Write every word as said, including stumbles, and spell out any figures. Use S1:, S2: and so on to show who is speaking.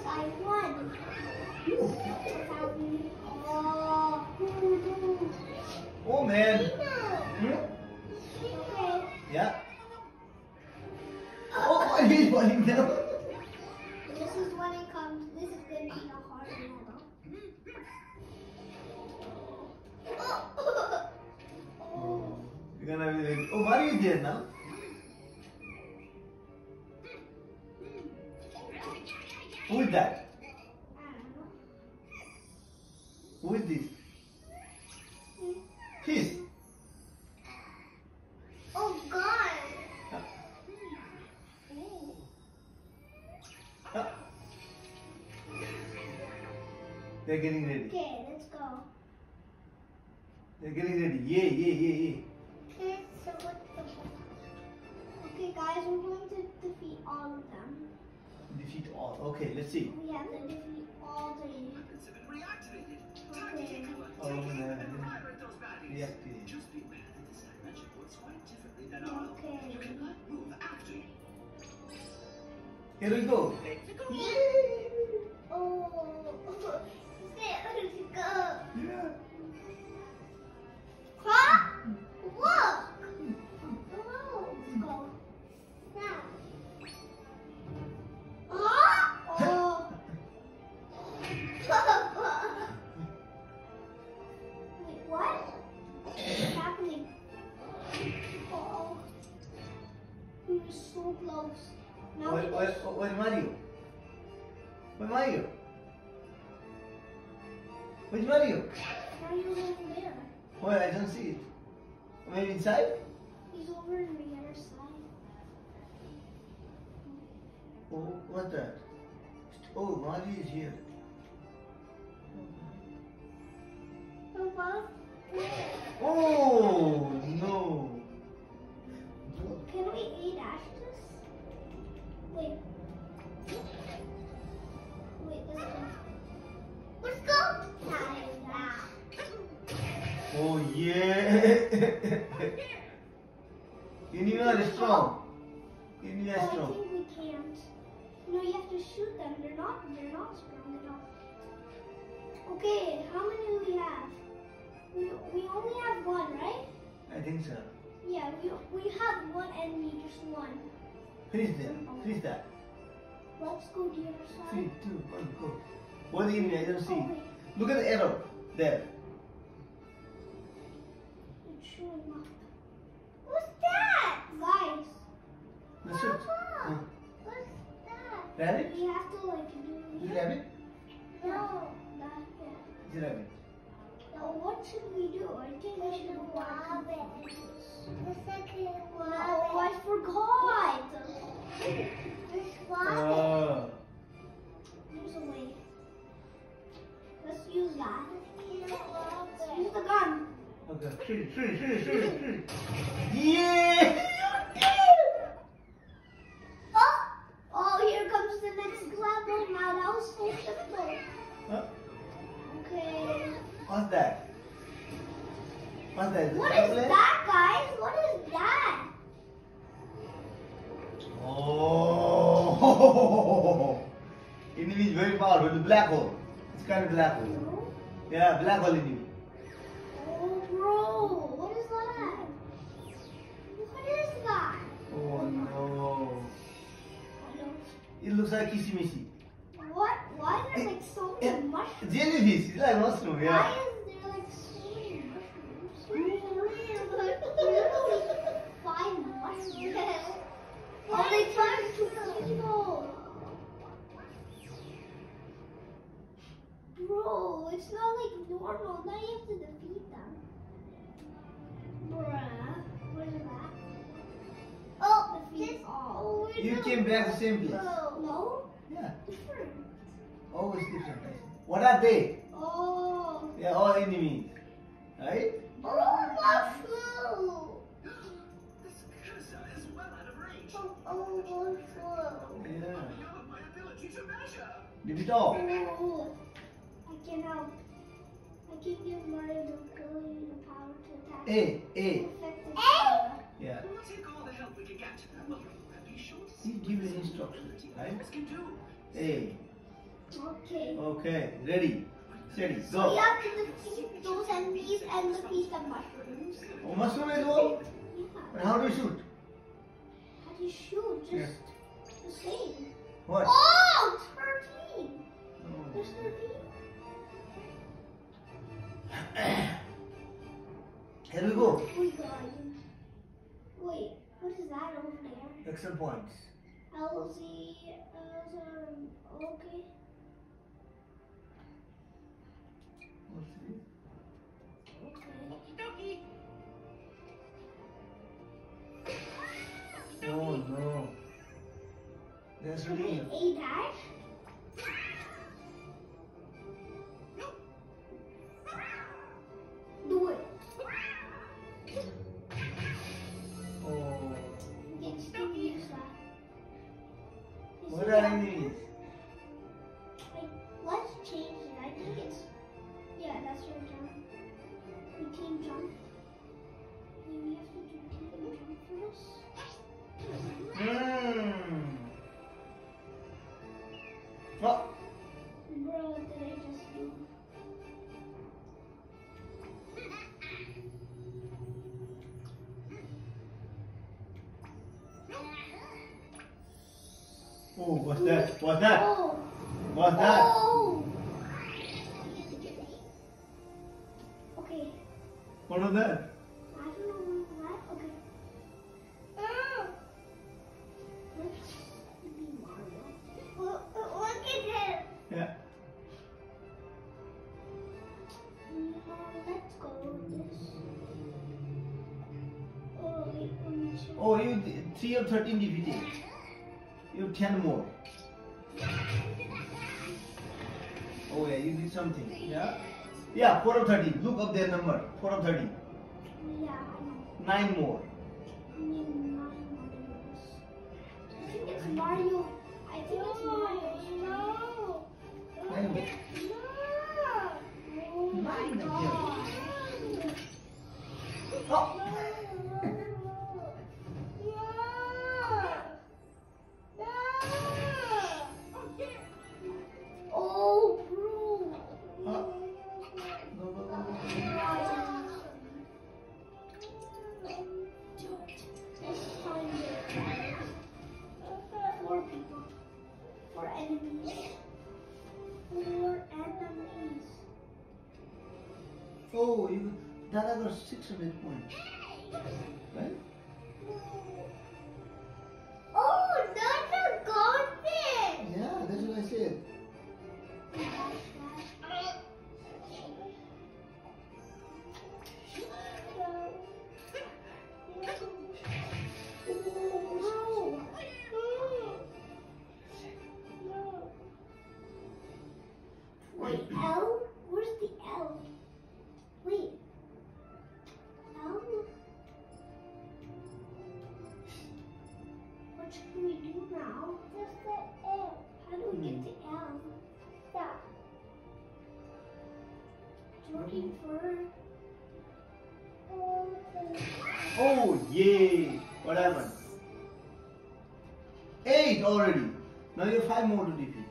S1: I won. Oh.
S2: Oh man.
S1: Nino.
S2: Hmm?
S1: Okay.
S2: Yeah. Oh, why are you falling down?
S1: This is when it comes. This is going to be a hard level. Oh.
S2: You're gonna be like, oh, Mario is there now. Who is that?
S1: I don't know.
S2: Who is this? Fish.
S1: Oh God.
S2: Huh? They're getting ready.
S1: Okay, let's go.
S2: They're getting ready. Yay, yay, yay, yay.
S1: Okay, so what the Okay guys, we're going to defeat all of them.
S2: Defeat all. Okay, let's see.
S1: We have to defeat all three. Okay.
S2: Oh, man. Reactive.
S1: Okay.
S2: Here we go.
S1: Oh. Let's go.
S2: Yeah.
S1: Huh? Look. Oh, let's go. Now. Huh? Oh. Wait, what? What's happening? Oh. We were so close. Now
S2: Where,
S1: we
S2: where,
S1: just...
S2: where Mario? Where Mario? Where's Mario?
S1: Mario's over there.
S2: Where? I don't see it. Maybe inside?
S1: He's over on the other side.
S2: Oh, what's that? Oh, Mario is here.
S1: Papa?
S2: Oh, no.
S1: Can we eat ashes? Wait. Wait, let's go. Let's go!
S2: Oh, yeah. You need are strong. You need
S1: Oh,
S2: are
S1: I
S2: strong.
S1: think we can't. No, you have to shoot them. They're not, they're not strong at all. Okay, how many do we have? We, we only have one, right?
S2: I think so.
S1: Yeah, we, we have one enemy, just one.
S2: Finish that. Finish that.
S1: Let's go to the other side.
S2: Three, two, one, go. What do you mean? I don't see.
S1: Oh, wait.
S2: Look at the arrow. There.
S1: It's showing up. What's that? Guys.
S2: That's it.
S1: Papa,
S2: Huh.
S1: what's that?
S2: Rabbit?
S1: We have to like do
S2: Is it rabbit?
S1: No, that yeah.
S2: Is it rabbit?
S1: Now what should we do? I think we should rob it. The second one. No, I forgot. This one.
S2: Oh.
S1: There's a way. Let's use that. Let's use the gun.
S2: Okay. Shoot, shoot, shoot, shoot, shoot. Yeah!
S1: Oh! Oh, here comes the next level. Now that was so simple.
S2: Huh?
S1: Okay.
S2: What's that? What's that?
S1: What is that, guys? What is that?
S2: Oh! Enemy is very powerful. The black hole. It's kind of black hole.
S1: No.
S2: Yeah, black hole enemy.
S1: Oh, bro. What is that? What is that?
S2: Oh no.
S1: I don't.
S2: It looks like kissy missy.
S1: What? Why are there like so many mushrooms?
S2: Jellyfish. It's like mushroom,
S1: Why
S2: yeah.
S1: is there like so many mushrooms? Literally five mushrooms. Are they trying to kill? Bro, it's not like normal. Now you have to defeat them. Bruh. What is that? Oh, defeat all. Oh,
S2: You came back the same place.
S1: No?
S2: Yeah.
S1: Different.
S2: Always different. What are they?
S1: Oh.
S2: They are all enemies. Right?
S1: Oh, mushroom.
S3: This cursor is well out of range.
S1: Oh, oh, mushroom.
S2: Yeah.
S3: Beyond my ability to measure.
S2: Did it all?
S1: Oh, I can help. I can give Mario the ability the power to attack.
S2: A, A.
S1: Effective.
S2: Yeah.
S3: We'll take all the help we can get. Well, be sure to
S2: He give an instruction, right?
S3: This can do.
S2: A.
S1: Okay.
S2: Okay, ready, steady,
S1: So you
S2: go.
S1: have to defeat those enemies and defeat the mushrooms.
S2: Oh, mushroom as well?
S1: Yeah.
S2: But how do you shoot?
S1: How do you shoot? Just
S2: Yeah.
S1: the same.
S2: What?
S1: Oh, it's thirteen.
S2: Oh.
S1: There's thirteen.
S2: Here we go.
S1: Oh my god. Wait, what is that over there?
S2: Extra points.
S1: L Z, L Z, okay.
S2: What's this?
S1: Okay.
S2: Oh no. That's
S1: Okay,
S2: really.
S1: A dash. Do it.
S2: Oh.
S1: It's the use that. You
S2: What
S1: see
S2: are
S1: that?
S2: these?
S1: Like, let's change it. I think it's. Yeah, that's your jump. We team jump. Maybe we have to do team jump first.
S2: Mmm. Oh.
S1: Bro, what did I just do?
S2: Oh, what's that? What's that?
S1: Oh!
S2: What's that?
S1: Oh! Okay.
S2: What was that?
S1: I don't know what. Okay. Oh! Let's be Mario. Look, look at him.
S2: Yeah.
S1: No, let's go with this. Oh, wait, let me check.
S2: Oh, you did three of thirteen defeated. You have ten more. Oh yeah, you did something. Yeah. Yeah, four of thirty. Look up their number. Four of thirty.
S1: Yeah, I know.
S2: Nine more.
S1: I mean, not Mario's. I think it's Mario. I think it's Mario. No.
S2: Nine more.
S1: No. Oh my
S2: Nine again.
S1: god.
S2: Oh.
S1: Oh, bro.
S2: Huh? Go, go, go, go.
S1: Let's find it. Four people. Four enemies. Four enemies.
S2: Oh, you that I got six hundred points. Right?
S1: Oh, that's a goldfish.
S2: Yeah, that's what I said.
S1: Wait, L? Where's the L? Wait. L? What should we do now? Just the L. How do we get the L? Stop. Looking for.
S2: Oh, yay! What happened? Eight already. Now you have five more to defeat.